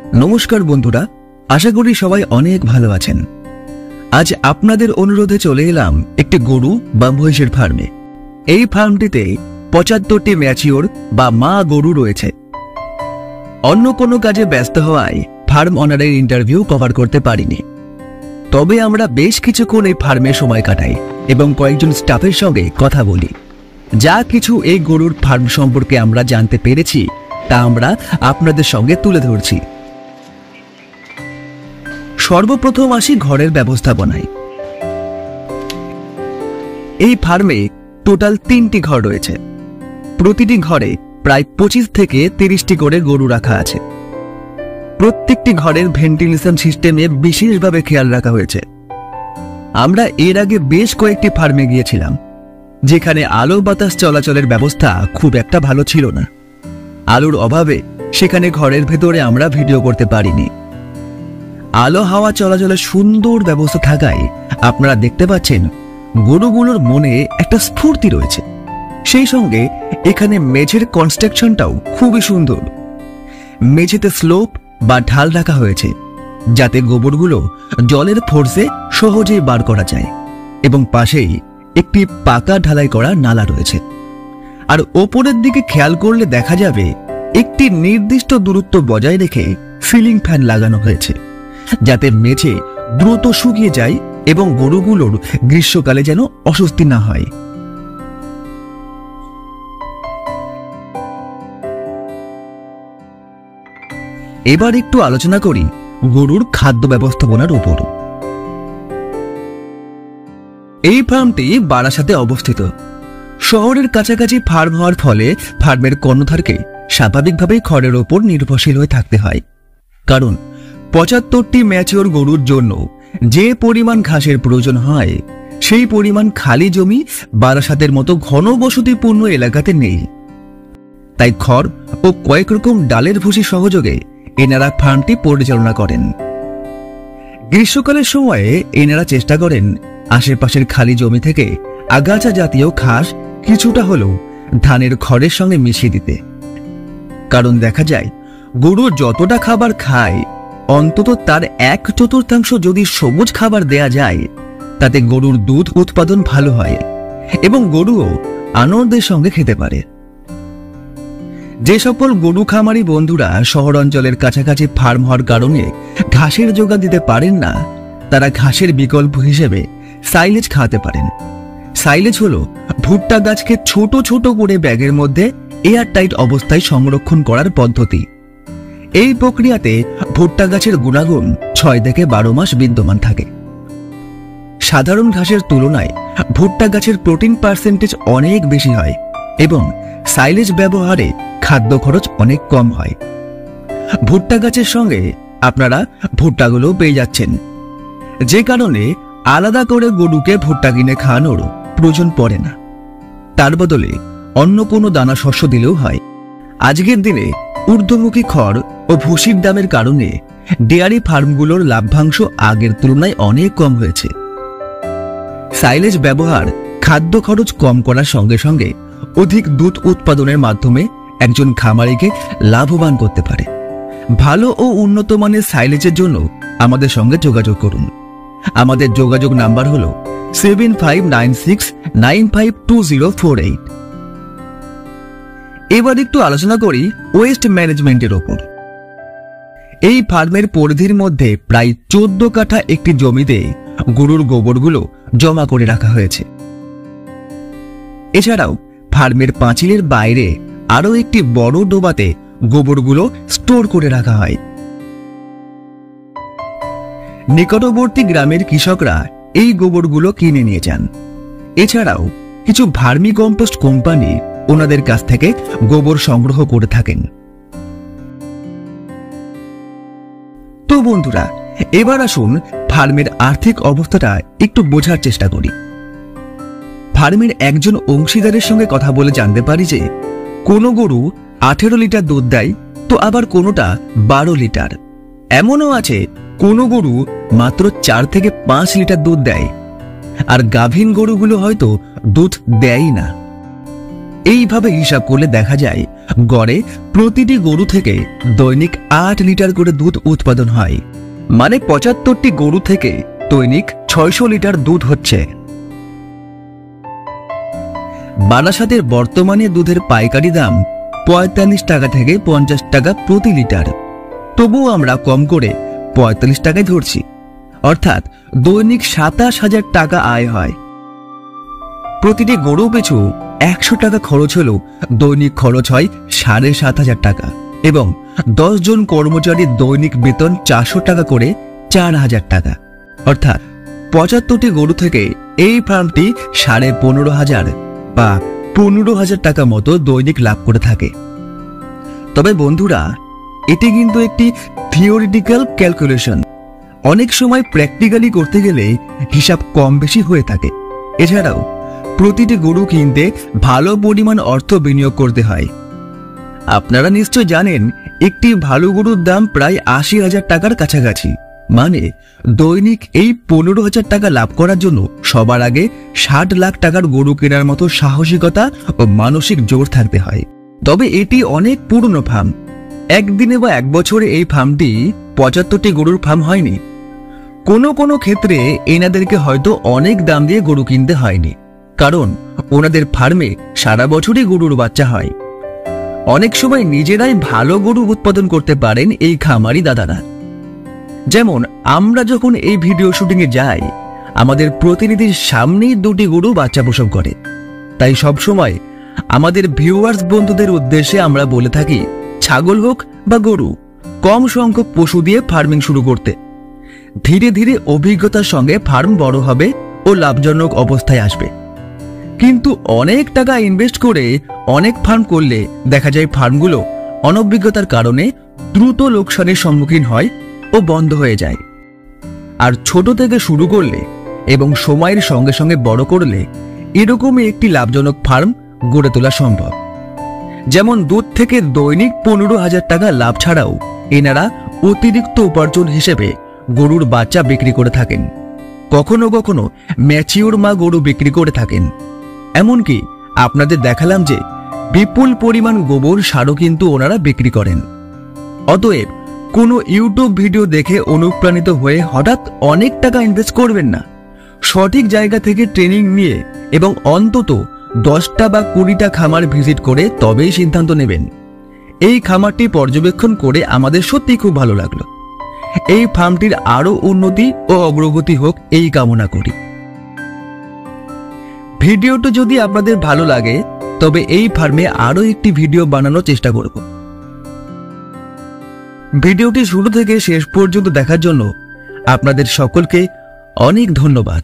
নমস্কার বন্ধুরা, আশা করি সবাই অনেক ভালো আছেন। আজ আপনাদের অনুরোধে চলে এলাম একটি গরু বা মহিষের ফার্মে। এই ফার্মটিতে ৭৫টি ম্যাচিওর বা মা গরু রয়েছে। অন্য কোনো কাজে ব্যস্ত হওয়ায় ফার্ম অনারের ইন্টারভিউ কভার করতে পারিনি, তবে আমরা বেশ কিছুক্ষণ এই ফার্মে সময় কাটাই এবং কয়েকজন স্টাফের সঙ্গে কথা বলি। যা কিছু এই গরুর ফার্ম সম্পর্কে আমরা জানতে পেরেছি তা আমরা আপনাদের সঙ্গে তুলে ধরছি। সর্বপ্রথম আসি ঘরের ব্যবস্থাপনায়। এই ফার্মে টোটাল ৩টি ঘর রয়েছে। প্রতিটি ঘরে প্রায় ২৫ থেকে ৩০টি করে গরু রাখা আছে। প্রত্যেকটি ঘরের ভেন্টিলেশন সিস্টেমে বিশেষভাবে খেয়াল রাখা হয়েছে। আমরা এর আগে বেশ কয়েকটি ফার্মে গিয়েছিলাম, যেখানে আলো বাতাস চলাচলের ব্যবস্থা খুব একটা ভালো ছিল না। আলোর অভাবে সেখানে ঘরের ভেতরে আমরা ভিডিও করতে পারিনি। আলো হাওয়া চলাচলের সুন্দর ব্যবস্থা থাকায় আপনারা দেখতে পাচ্ছেন গরুগুলোর মনে একটা স্ফূর্তি রয়েছে। সেই সঙ্গে এখানে মেঝের কনস্ট্রাকশনটাও খুবই সুন্দর। মেঝেতে স্লোপ বা ঢাল রাখা হয়েছে, যাতে গোবরগুলো জলের ফোর্সে সহজেই বার করা যায়, এবং পাশেই একটি পাকা ঢালাই করা নালা রয়েছে। আর ওপরের দিকে খেয়াল করলে দেখা যাবে একটি নির্দিষ্ট দূরত্ব বজায় রেখে সিলিং ফ্যান লাগানো হয়েছে, যাতে মেঝে দ্রুত শুকিয়ে যায় এবং গরুগুলোর গ্রীষ্মকালে যেন অস্বস্তি না হয়। এবার একটু আলোচনা করি গরুর খাদ্য ব্যবস্থাপনার উপর। এই ফার্মটি বারাসাতে অবস্থিত। শহরের কাছাকাছি ফার্ম হওয়ার ফলে ফার্মের কর্ণধারকে স্বাভাবিকভাবেই খড়ের ওপর নির্ভরশীল হয়ে থাকতে হয়, কারণ ৭৫টি ম্যাচিওর গরুর জন্য যে পরিমাণ ঘাসের প্রয়োজন হয় সেই পরিমাণ খালি জমি বারাসাতের মতো ঘনবসতিপূর্ণ এলাকাতে নেই। তাই খড় ও কয়েক রকম ডালের ভুসি সহযোগে এনারা ফার্মটি পরিচালনা করেন। গ্রীষ্মকালের সময়ে এনারা চেষ্টা করেন আশেপাশের খালি জমি থেকে আগাছা জাতীয় ঘাস কিছুটা হলেও ধানের খড়ের সঙ্গে মিশিয়ে দিতে, কারণ দেখা যায় গরু যতটা খাবার খায় অন্তত তার ১/৪ যদি সবুজ খাবার দেয়া যায়, তাতে গরুর দুধ উৎপাদন ভালো হয় এবং গরুও আনন্দের সঙ্গে খেতে পারে। যে সকল গরু খামারি বন্ধুরা শহর অঞ্চলের কাছাকাছি ফার্ম হওয়ার কারণে ঘাসের যোগান দিতে পারেন না, তারা ঘাসের বিকল্প হিসেবে সাইলেজ খাওয়াতে পারেন। সাইলেজ হলো ভুট্টা গাছকে ছোট ছোট করে ব্যাগের মধ্যে এয়ার টাইট অবস্থায় সংরক্ষণ করার পদ্ধতি। এই প্রক্রিয়াতে ভুট্টা গাছের গুণাগুণ ৬ থেকে ১২ মাস বিদ্যমান থাকে। সাধারণ ঘাসের তুলনায় ভুট্টা গাছের প্রোটিন পার্সেন্টেজ অনেক বেশি হয় এবং সাইলেজ ব্যবহারে খাদ্য খরচ অনেক কম হয়। ভুট্টা গাছের সঙ্গে আপনারা ভুট্টাগুলো পেয়ে যাচ্ছেন, যে কারণে আলাদা করে গরুকে ভুট্টা কিনে খাওয়ানোর প্রয়োজন পড়ে না। তার বদলে অন্য কোনো দানা শস্য দিলেও হয়। আজকের দিনে ঊর্ধ্বমুখী খড় ও ভুসির দামের কারণে ডেয়ারি ফার্মগুলোর লাভ্যাংশ আগের তুলনায় অনেক কম হয়েছে। সাইলেজ ব্যবহার খাদ্য খরচ কম করার সঙ্গে সঙ্গে অধিক দুধ উৎপাদনের মাধ্যমে একজন খামারিকে লাভবান করতে পারে। ভালো ও উন্নত মানের সাইলেজের জন্য আমাদের সঙ্গে যোগাযোগ করুন। আমাদের যোগাযোগ নাম্বার হল 7596952048। এবার একটু আলোচনা করি ওয়েস্ট ম্যানেজমেন্টের ওপর। এই ফার্মের পরিধির মধ্যে প্রায় ১৪ কাঠা একটি জমিতে গরুর গোবরগুলো জমা করে রাখা হয়েছে। এছাড়াও ফার্মের পাঁচিলের বাইরে আরো একটি বড় ডোবাতে গোবরগুলো স্টোর করে রাখা হয়। নিকটবর্তী গ্রামের কৃষকরা এই গোবরগুলো কিনে নিয়ে যান। এছাড়াও কিছু ভার্মি কম্পোস্ট কোম্পানি ওনাদের কাছ থেকে গোবর সংগ্রহ করে থাকেন। তো বন্ধুরা, এবার আসুন ফার্মের আর্থিক অবস্থাটা একটু বোঝার চেষ্টা করি। ফার্মের একজন অংশীদারের সঙ্গে কথা বলে জানতে পারি যে কোনো গরু ১৮ লিটার দুধ দেয়, তো আবার কোনোটা ১২ লিটার। এমনও আছে কোনো গরু মাত্র ৪ থেকে ৫ লিটার দুধ দেয়, আর গাভীন গরুগুলো হয়তো দুধ দেয়ই না। এইভাবে হিসাব করলে দেখা যায় গড়ে প্রতিটি গরু থেকে দৈনিক 8 লিটার করে দুধ উৎপাদন হয়। মানে 75টি গরু থেকে দৈনিক 600 লিটার দুধ হচ্ছে। বারাসাতের বর্তমানে দুধের পাইকারি দাম 45 টাকা থেকে 50 টাকা প্রতি লিটার। তবুও আমরা কম করে 45 টাকায় ধরছি, অর্থাৎ দৈনিক 27,000 টাকা আয় হয়। প্রতিটি গরু পিছু 100 টাকা খরচ হলেও দৈনিক খরচ হয় 7,500 টাকা এবং 10 জন কর্মচারীর দৈনিক বেতন 400 টাকা করে 4,000 টাকা। অর্থাৎ 75টি গরু থেকে এই ফার্মটি 15,500 বা 15,000 টাকা মতো দৈনিক লাভ করে থাকে। তবে বন্ধুরা, এটি কিন্তু একটি থিওরিটিক্যাল ক্যালকুলেশন। অনেক সময় প্র্যাকটিক্যালি করতে গেলে হিসাব কম বেশি হয়ে থাকে। এছাড়াও প্রতিটি গরু কিনতে ভালো পরিমাণ অর্থ বিনিয়োগ করতে হয়। আপনারা নিশ্চয় জানেন একটি ভালো গরুর দাম প্রায় 80,000 টাকার কাছাকাছি। মানে দৈনিক এই 15,000 টাকা লাভ করার জন্য সবার আগে 60 লাখ টাকার গরু কেনার মতো সাহসিকতা ও মানসিক জোর থাকতে হয়। তবে এটি অনেক পুরনো ফার্ম। একদিনে বা এক বছরে এই ফার্মটি 75টি গরুর ফার্ম হয়নি। কোনো কোনো ক্ষেত্রে এনাদেরকে হয়তো অনেক দাম দিয়ে গরু কিনতে হয়নি, কারণ ওনাদের ফার্মে সারা বছরই গরুর বাচ্চা হয়। অনেক সময় নিজেরাই ভালো গরু উৎপাদন করতে পারেন এই খামারি দাদারা। যেমন আমরা যখন এই ভিডিও শুটিংয়ে যাই, আমাদের প্রতিনিধির সামনেই 2টি গরু বাচ্চা প্রসব করে। তাই সবসময় আমাদের ভিউয়ার্স বন্ধুদের উদ্দেশ্যে আমরা বলে থাকি, ছাগল হোক বা গরু, কম সংখ্যক পশু দিয়ে ফার্মিং শুরু করতে। ধীরে ধীরে অভিজ্ঞতার সঙ্গে ফার্ম বড় হবে ও লাভজনক অবস্থায় আসবে। কিন্তু অনেক টাকা ইনভেস্ট করে অনেক ফার্ম করলে দেখা যায় ফার্মগুলো অনভিজ্ঞতার কারণে দ্রুত লোকসানের সম্মুখীন হয় ও বন্ধ হয়ে যায়। আর ছোট থেকে শুরু করলে এবং সময়ের সঙ্গে সঙ্গে বড় করলে এরকমই একটি লাভজনক ফার্ম গড়ে তোলা সম্ভব। যেমন দুধ থেকে দৈনিক 15,000 টাকা লাভ ছাড়াও এনারা অতিরিক্ত উপার্জন হিসেবে গরুর বাচ্চা বিক্রি করে থাকেন। কখনো কখনো ম্যাচিওর মা গরু বিক্রি করে থাকেন। এমনকি আপনাদের দেখালাম যে বিপুল পরিমাণ গোবর সারও কিন্তু ওনারা বিক্রি করেন। অতএব কোনো ইউটিউব ভিডিও দেখে অনুপ্রাণিত হয়ে হঠাৎ অনেক টাকা ইনভেস্ট করবেন না। সঠিক জায়গা থেকে ট্রেনিং নিয়ে এবং অন্তত 10টা বা 20টা খামার ভিজিট করে তবেই সিদ্ধান্ত নেবেন। এই খামারটি পর্যবেক্ষণ করে আমাদের সত্যি খুব ভালো লাগলো। এই ফার্মটির আরো উন্নতি ও অগ্রগতি হোক এই কামনা করি। ভিডিওটি যদি আপনাদের ভালো লাগে তবে এই ফার্মে আরো একটি ভিডিও বানানোর চেষ্টা করব। ভিডিওটি শুরু থেকে শেষ পর্যন্ত দেখার জন্য আপনাদের সকলকে অনেক ধন্যবাদ।